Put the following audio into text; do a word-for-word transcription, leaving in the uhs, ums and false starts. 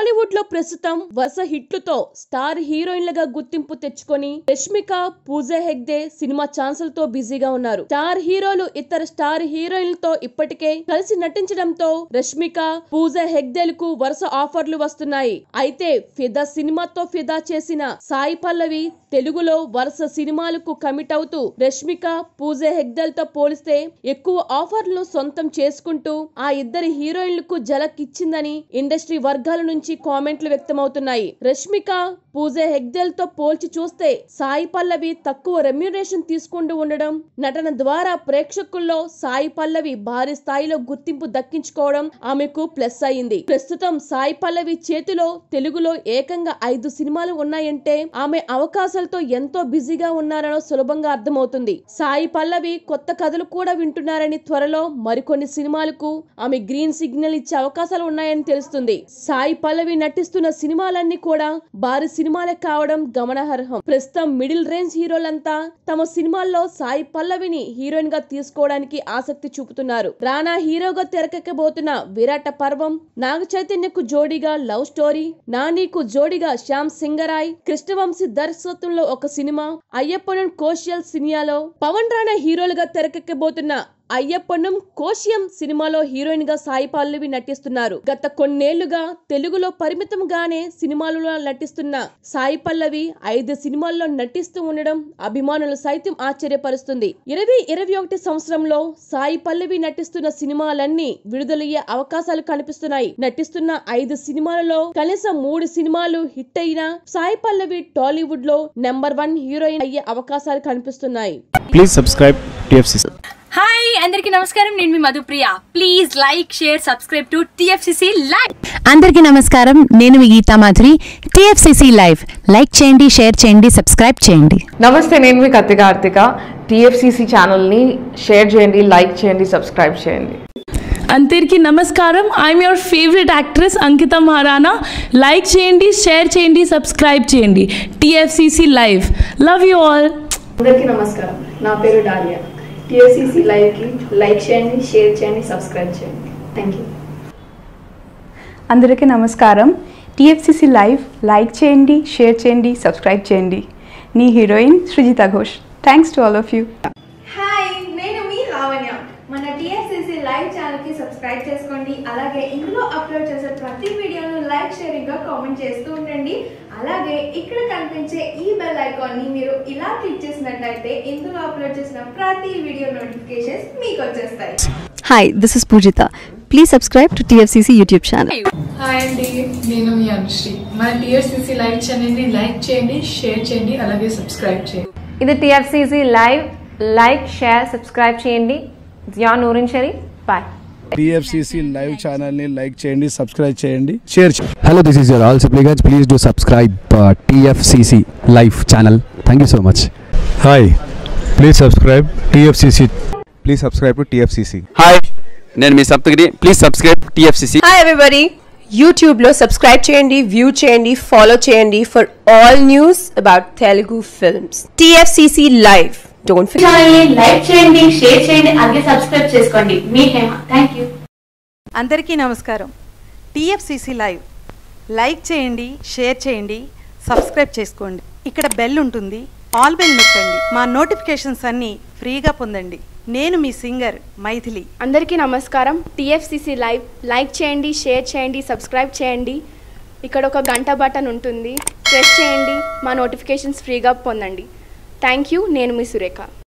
టాలీవుడ్ లో ప్రస్తుతం వరుస హిట్లతో స్టార్ హీరోయిన్లుగా గుర్తింపు తెచ్చుకొని రష్మిక, పూజా హెగ్డే సినిమా ఛాన్సులతో బిజీగా ఉన్నారు. స్టార్ హీరోలు ఇతర స్టార్ హీరోయిన్లతో ఇప్పటికే కలిసి నటించడంతో రష్మిక, పూజా హెగ్డేలకు వరుస ఆఫర్లు వస్తున్నాయి. అయితే ఫిదా సినిమాతో ఫిదా చేసిన సాయి పల్లవి తెలుగులో వరుస సినిమాలకు కమిట్ అవుతూ రష్మిక, పూజా హెగ్డేలతో పోలిస్తే ఎక్కువ ఆఫర్లను సొంతం చేసుకుంటూ ఆ ఇద్దరి హీరోయిన్లకు జలక్ ఇచ్చిందని ఇండస్ట్రీ వర్గాల నుంచి కామెంట్లు వ్యక్తమవుతున్నాయి. రష్మిక, పూజా హెగ్డేలతో పోల్చి చూస్తే సాయి పల్లవి తక్కువ రెమ్యూనరేషన్ తీసుకుంటూ ఉండడం, నటన ద్వారా ప్రేక్షకుల్లో సాయి పల్లవి భారీ స్థాయిలో గుర్తింపు దక్కించుకోవడం ఆమెకు ప్లస్ అయింది. ప్రస్తుతం సాయి పల్లవి చేతిలో తెలుగులో ఏకంగా ఐదు సినిమాలు ఉన్నాయంటే ఆమె అవకాశాలతో ఎంతో బిజీగా ఉన్నారనో సులభంగా అర్థమవుతుంది. సాయి పల్లవి కొత్త కథలు కూడా వింటున్నారని, త్వరలో మరికొన్ని సినిమాలకు ఆమె గ్రీన్ సిగ్నల్ ఇచ్చే అవకాశాలు ఉన్నాయని తెలుస్తుంది. సాయి పల్లవి నటిస్తున్న సినిమాలన్నీ కూడా భారీ సినిమాలే కావడం గమనార్హం. ప్రస్తుతం మిడిల్ రేంజ్ హీరోలంతా తమ సినిమాల్లో సాయి పల్లవిని హీరోయిన్ గా తీసుకోవడానికి ఆసక్తి చూపుతున్నారు. రానా హీరోగా తెరకెక్కబోతున్న విరాట పర్వం, నాగ చైతన్యకు జోడీగా లవ్ స్టోరీ, నానీకు జోడీగా శ్యామ్ సింగరాయ్, కృష్ణవంశీ దర్శకత్వంలో ఒక సినిమా, అయ్యప్పన్ కోశియల్ సినిమాలో పవన్ రాణా హీరోలుగా తెరకెక్కబోతున్న అయ్యప్పనం కోశియం సినిమాలో హీరోయిన్ గా సాయి పల్లవి నటిస్తున్నారు. గత కొన్నేళ్లుగా తెలుగులో పరిమితంగానే సినిమాలలో నటిస్తున్న సాయి పల్లవి ఐదు సినిమాల్లో నటిస్తూ ఉండడం అభిమానులు సైతం ఆశ్చర్యపరుస్తుంది. ఇరవై ఇరవై ఒకటి సంవత్సరంలో సాయి పల్లవి నటిస్తున్న సినిమాలన్నీ విడుదలయ్యే అవకాశాలు కనిపిస్తున్నాయి. నటిస్తున్న ఐదు సినిమాలలో కనీసం మూడు సినిమాలు హిట్ అయినా సాయి పల్లవి టాలీవుడ్ లో నెంబర్ వన్ హీరోయిన్ అయ్యే అవకాశాలు కనిపిస్తున్నాయి. Please subscribe TFCC. హాయ్ అందరికీ నమస్కారం, నేను మీ Madhupriya. Please like, share, subscribe to TFCC live. అందరికీ నమస్కారం, నేను మీ Geetha Madhuri. TFCC live like చేయండి, షేర్ చేయండి, సబ్స్క్రైబ్ చేయండి. నమస్తే, నేను మీ కత్తి కార్తిక. టిఎఫ్సిసి ఛానల్ని షేర్ చేయండి, లైక్ చేయండి, సబ్స్క్రైబ్ చేయండి. అందరికీ నమస్కారం, I'm your favourite actress Ankita Maharana. Like చేయండి, షేర్ చేయండి, సబ్స్క్రైబ్ చేయండి. TFCC live, love you all. అందరికీ నమస్కారం, నా పేరు డాలియా. టిఎఫ్సిసి లైవ్కి లైక్ చేయండి, షేర్ చేయండి, సబ్స్క్రైబ్ చేయండి. Thank you. అందరికీ నమస్కారం, టిఎఫ్సిసి లైవ్ లైక్ చేయండి, షేర్ చేయండి, సబ్స్క్రైబ్ చేయండి. నీ heroine Srijita Ghosh. Thanks to all of you. Hi, నేను మీ లావణ్య. మన టిఎఫ్సిసి లైవ్ ఛానల్కి సబ్స్క్రైబ్ చేసుకోండి. అలాగే ఇందులో అప్లోడ్ చేసే ప్రతి వీడియోను లైక్, షేరింగ్గా కామెంట్ చేస్తూ ఉండండి. అలాగే ఇక్కడ కనిపించే ఈ బెల్ ఐకాన్ని మీరు ఇలా క్లిక్ చేసినట్టయితే ఇందులో అప్లోడ్ చేసిన ప్రతి వీడియో నోటిఫికేషన్స్ మీకు వచ్చేస్తాయి. Hi, this is Poojitha. Please subscribe to TFCC YouTube channel. Hi అండి, నేను మీ అనుశ్రీ. మన టిఎఫ్సిసి లైవ్ ఛానల్ని లైక్ చేయండి, షేర్ చేయండి, అలాగే సబ్స్క్రైబ్ చేయండి. ఇది TFCC live, like, share, subscribe చేయండి. Zia Nureen Sharif. Bye. TFCC live channel ని లైక్ చేయండి, సబ్స్క్రైబ్ చేయండి, షేర్ చేయండి. Hello, this is your all supplicants. Please do subscribe uh, T F C C live channel. Thank you so much. Hi, please subscribe T F C C. Please subscribe to T F C C. Hi, నేను మీ Saptagiri. Please subscribe T F C C. Hi everybody. YouTube లో subscribe చేయండి, view చేయండి, follow చేయండి for all news about Telugu films. T F C C live. Don't forget. Like చేయండి, share చేయండి, అలాగే subscribe చేసుకోండి. మీ హేమ. Thank you. అందరికీ నమస్కారం. టిఎఫ్సిసి లైవ్ లైక్ చేయండి, షేర్ చేయండి, సబ్స్క్రైబ్ చేసుకోండి. ఇక్కడ బెల్ ఉంటుంది, ఆల్ బెల్ నొక్కండి. మా నోటిఫికేషన్స్ అన్నీ ఫ్రీగా పొందండి. నేను మీ సింగర్ మైథిలి. అందరికీ నమస్కారం. టిఎఫ్సిసి లైవ్ లైక్ చేయండి, షేర్ చేయండి, సబ్స్క్రైబ్ చేయండి. ఇక్కడ ఒక గంట బటన్ ఉంటుంది, ప్రెస్ చేయండి. మా నోటిఫికేషన్స్ ఫ్రీగా పొందండి. Thank you. నేను మీ సురేఖ.